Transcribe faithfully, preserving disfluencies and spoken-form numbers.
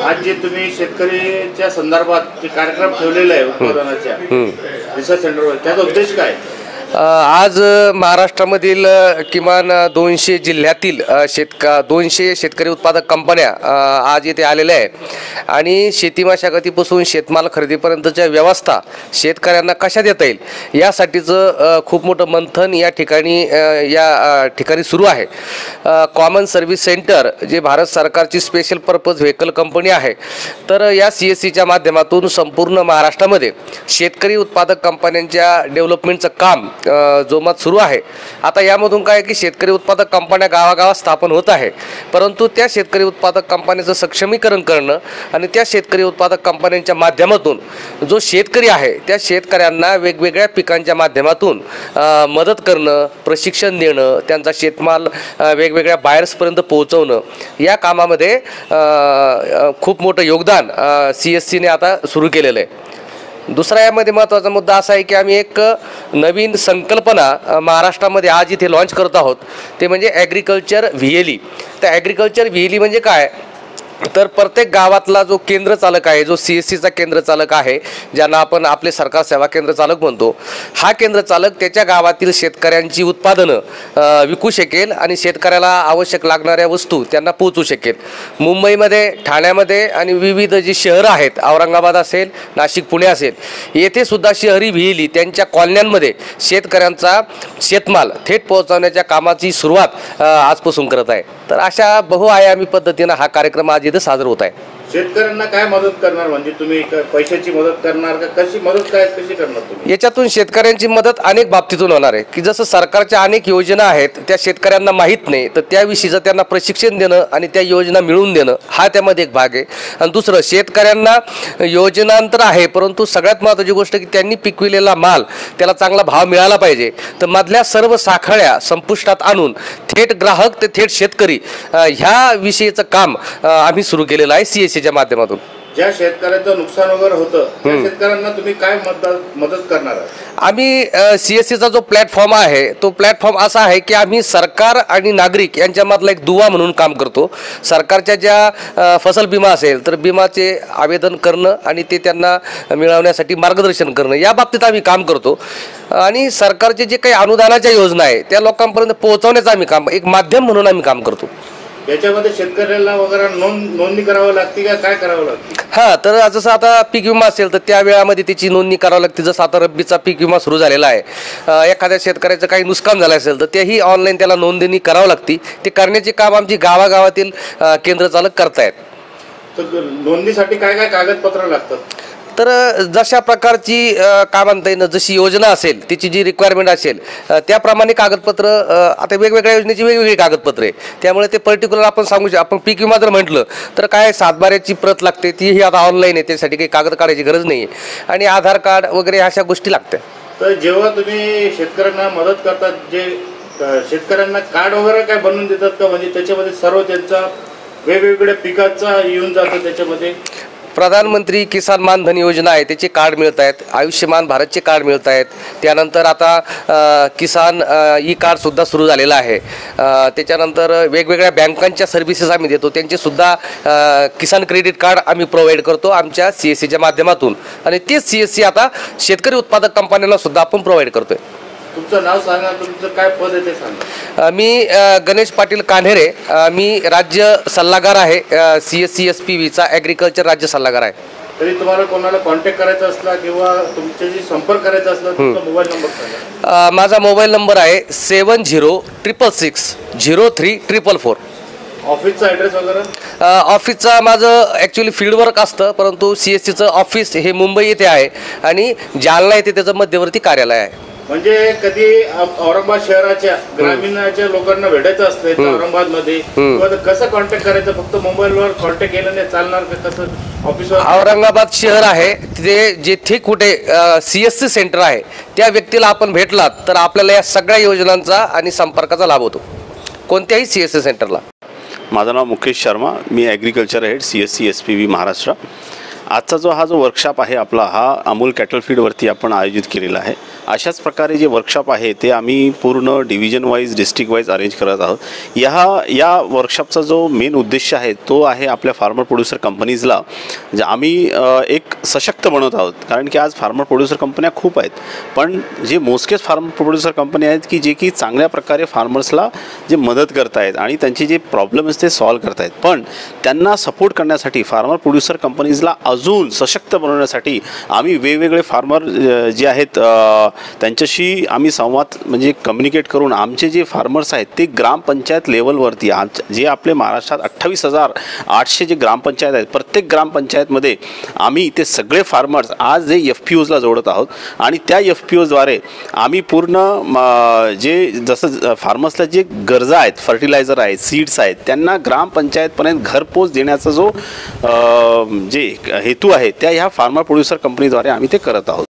आज जे तुम्ही शेतकरीच्या संदर्भात जे कार्यक्रम ठेवलेला आहे उत्पादनाच्या रिसर्च सेंटरवर, त्याचा उद्देश काय? आज महाराष्ट्रामधील किमान दोनशे जिल्ह्यातील शेतका दोनशे शेतकरी उत्पादक कंपन्या आज इथे आलेल्या आहे आणि शेती मशागतीपासून शेतमाल खरेदीपर्यंतच्या व्यवस्था शेतकऱ्यांना कशा देता येईल यासाठीचं खूप मोठं मंथन या ठिकाणी या ठिकाणी सुरू आहे. कॉमन सर्व्हिस सेंटर जे भारत सरकारची स्पेशल पर्पज व्हेकल कंपनी आहे, तर या सी एस सीच्या माध्यमातून संपूर्ण महाराष्ट्रामध्ये शेतकरी उत्पादक कंपन्यांच्या डेव्हलपमेंटचं काम जोमात सुरू आहे. आता यामधून काय की शेतकरी उत्पादक कंपन्या गावागावात स्थापन होत आहे, परंतु त्या शेतकरी उत्पादक कंपन्यांचं सक्षमीकरण करणं आणि त्या शेतकरी उत्पादक कंपन्यांच्या माध्यमातून जो शेतकरी आहे त्या शेतकऱ्यांना वेगवेगळ्या पिकांच्या माध्यमातून मदत करणं, प्रशिक्षण देणं, त्यांचा शेतमाल वेगवेगळ्या बायर्सपर्यंत पोहोचवणं या कामामध्ये खूप मोठं योगदान सी एस सीने आता सुरू केलेलं आहे. दुसरा यामध्ये महत्त्वाचा मुद्दा असा आहे की आम्ही एक नवीन संकल्पना महाराष्ट्रामध्ये आज इथे लॉन्च करत आहोत, ते म्हणजे ॲग्रिकल्चर व्ही एल ई. तर ॲग्रिकल्चर व्ही एल ई म्हणजे काय, तर प्रत्येक गावातला जो केंद्र चालक आहे, जो सी एस सीचा केंद्र चालक आहे, ज्यांना आपण आपले सरकार सेवा केंद्र चालक म्हणतो, हा केंद्र चालक त्याच्या गावातील शेतकऱ्यांची उत्पादनं विकू शकेल आणि शेतकऱ्याला आवश्यक लागणाऱ्या वस्तू त्यांना पोहोचू शकेल. मुंबईमध्ये, ठाण्यामध्ये आणि विविध जी शहरं आहेत, औरंगाबाद असेल, नाशिक, पुणे असेल, येथे सुद्धा शहरी व्ही एल ई त्यांच्या कॉलन्यांमध्ये शेतकऱ्यांचा शेतमाल थेट पोहोचवण्याच्या कामाची सुरुवात आजपासून करत आहे. तर अशा बहुआयामी पद्धतीनं हा कार्यक्रम आज इथे साजरा होत आहे. शेतकऱ्यांना काय मदत करणार, म्हणजे तुम्ही पैशाची मदत करणार का, कशी मदत काय कशी करणार तुम्ही? याच्यातून शेतकऱ्यांची मदत अनेक बाबतीतून होणार आहे की जसं सरकारच्या अनेक योजना आहेत त्या शेतकऱ्यांना माहीत नाही, तर त्याविषयीचं त्यांना प्रशिक्षण देणं आणि त्या योजना मिळवून देणं हा त्यामध्ये एक भाग आहे. आणि दुसरं, शेतकऱ्यांना योजनांतर आहे, परंतु सगळ्यात महत्त्वाची गोष्ट की त्यांनी पिकविलेला माल त्याला चांगला भाव मिळाला पाहिजे. तर मधल्या सर्व साखळ्या संपुष्टात आणून थेट ग्राहक ते थेट शेतकरी ह्या विषयीचं काम आम्ही सुरू केलेलं आहे सी एस सीच्या माध्यमातून. ज्या शेतकऱ्यांचं नुकसान वगैरे होतं त्या शेतकऱ्यांना तुम्ही काय मदत मदत करणार आहात? आम्ही सी एस सीचा जो प्लॅटफॉर्म आहे तो प्लॅटफॉर्म असा आहे की आम्ही सरकार आणि नागरिक यांच्यामधला एक दुवा म्हणून काम करतो. सरकारच्या ज्या फसल विमा असेल तर विमाचे आवेदन करणं आणि ते त्यांना मिळवण्यासाठी मार्गदर्शन करणं या बाबतीत आम्ही काम करतो. आणि सरकारचे जे काही अनुदानाच्या योजना आहे त्या लोकांपर्यंत पोहोचवण्याचं आम्ही काम, एक माध्यम म्हणून आम्ही काम करतो. याच्यामध्ये शेतकऱ्याला वगैरे नोंद नोंदणी करावं लागते का, काय करावं लागते? हां, तर जसं आता पीक विमा असेल तर त्या वेळामध्ये त्याची नोंदणी करावी लागते. जसं आता रब्बीचा पीक विमा सुरू झालेला आहे, एखाद्या शेतकऱ्याचं काही नुकसान झालं असेल तर तेही ऑनलाईन त्याला नोंदणी करावं लागते. ते करण्याचे काम आमची गावागावातील केंद्र चालक करतायत. तर नोंदणीसाठी काय काय कागदपत्र लागतात? तर जशा प्रकारची काय म्हणता येईल, जशी योजना असेल त्याची जी रिक्वायरमेंट असेल त्याप्रमाणे कागदपत्र, आता वेगवेगळ्या योजनेची वेगवेगळी कागदपत्रे आहे, त्यामुळे ते पर्टिक्युलर आपण सांगू शकतो. आपण पीक विमा जर म्हटलं तर काय सातबाऱ्याची प्रत लागते, तीही आता ऑनलाईन आहे, त्यासाठी काही कागद काढायची गरज नाही आहे, आणि आधार कार्ड वगैरे अशा गोष्टी लागतात. तर जेव्हा तुम्ही शेतकऱ्यांना मदत करतात, जे शेतकऱ्यांना कार्ड वगैरे काय बनवून देतात का, म्हणजे त्याच्यामध्ये सर्व त्यांचा वेगवेगळ्या पिकाचा येऊन जातं? त्याच्यामध्ये प्रधानमंत्री किसान मान धन योजना आहे त्याचे कार्ड मिळत आहेत, आयुष्यमान भारतचे कार्ड मिळत आहेत, त्यानंतर आता किसान ई कार्डसुद्धा सुरू झालेलं आहे. त्याच्यानंतर वेगवेगळ्या बँकांच्या सर्व्हिसेस आम्ही देतो, त्यांचेसुद्धा किसान क्रेडिट कार्ड आम्ही प्रोव्हाइड करतो आमच्या सी एस सीच्या माध्यमातून, आणि तेच सी एस सी आता शेतकरी उत्पादक कंपन्यांना सुद्धा आपण प्रोव्हाइड करतोय. तुमचं नाव सांगा, तुमचं काय पद आहे ते सांगा. मी गणेश पाटील कान्हेरे, मी राज्य सल्लागार आहे, C S C S P व्हीचा ॲग्रिकल्चर राज्य सल्लागार आहे. तरी तुम्हाला कोणाला कॉन्टॅक्ट करायचा असला किंवा तुमच्याशी संपर्क करायचा असला तुमचा मोबाईल नंबर सांगा. माझा मोबाईल नंबर आहे seven zero triple six zero three triple four. ऑफिसचा ॲड्रेस वगैरे? ऑफिसचा माझं ॲक्च्युली फील्डवर्क असतं, परंतु सी एस सीचं ऑफिस हे मुंबई येथे आहे आणि जालना येथे त्याचं मध्यवर्ती कार्यालय आहे. म्हणजे कधी औरंगाबाद शहराच्या ग्रामीणच्या लोकांना भेटायचं असतं औरंगाबाद मध्ये, कसं कॉन्टॅक्ट करायचं? फक्त मोबाईलवर कॉन्टॅक्ट केलं नाही चालणार का, कसं ऑफिसवर? औरंगाबाद शहर आहे तिथे जेथे कुठे सी एस सी सेंटर आहे त्या व्यक्तीला आपण भेटलात तर आपल्याला या सगळ्या योजनांचा आणि संपर्काचा लाभ होतो कोणत्याही सी एस सी सेंटरला. माझं नाव मुकेश शर्मा, मी agriculture head C S C S P V Maharashtra. आजचा जो हा जो वर्कशॉप आहे आपला, हा अमूल कॅटल फीडवरती आपण आयोजित केलेला आहे. अशाच प्रकारे जे वर्कशॉप आहे ते आम्ही पूर्ण division wise district wise arrange करत आहोत. ह्या या वर्कशॉपचा जो मेन उद्देश आहे तो आहे आपल्या फार्मर प्रोड्युसर कंपनीजला जे आम्ही एक सशक्त बनवत आहोत. कारण की आज फार्मर प्रोड्युसर कंपन्या खूप आहेत, पण जे मोजकेच फार्मर प्रोड्युसर कंपनी आहेत की जे की चांगल्या प्रकारे फार्मर्सला जे मदत करत आहेत आणि त्यांचे जे प्रॉब्लेम्स ते सॉल्व्ह करत आहेत. पण त्यांना सपोर्ट करण्यासाठी फार्मर प्रोड्युसर कंपनीजला अजून सशक्त बनवण्यासाठी आम्ही वेगवेगळे फार्मर जे आहेत त्यांच्याशी आम्ही संवाद म्हणजे कम्युनिकेट करून आमचे जे फार्मर्स आहेत ते ग्रामपंचायत लेवलवरती आम जे आपले महाराष्ट्रात अठ्ठावीस हजार आठशे जे ग्रामपंचायत आहेत प्रत्येक ग्रामपंचायतमध्ये आम्ही ते सगळे फार्मर्स आज जे एफ पी ओजला जोडत आहोत आणि त्या एफ पी ओजद्वारे आम्ही पूर्ण जे जसं फार्मर्सला जे गरजा आहेत फर्टिलायझर आहेत सीड्स आहेत त्यांना ग्रामपंचायतपर्यंत घरपोच देण्याचा जो जे हेतू आहे त्या ह्या फार्मर प्रोड्युसर कंपनीद्वारे आम्ही ते करत आहोत.